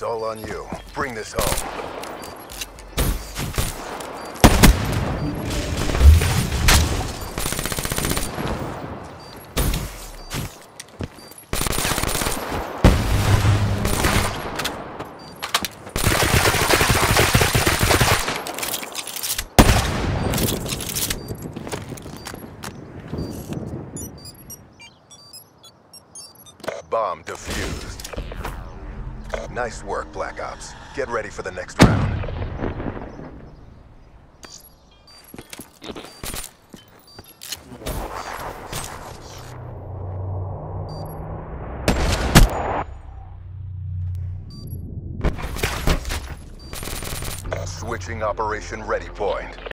It's all on you. Bring this home. Bomb defused. Nice work, Black Ops. Get ready for the next round. Switching operation ready point.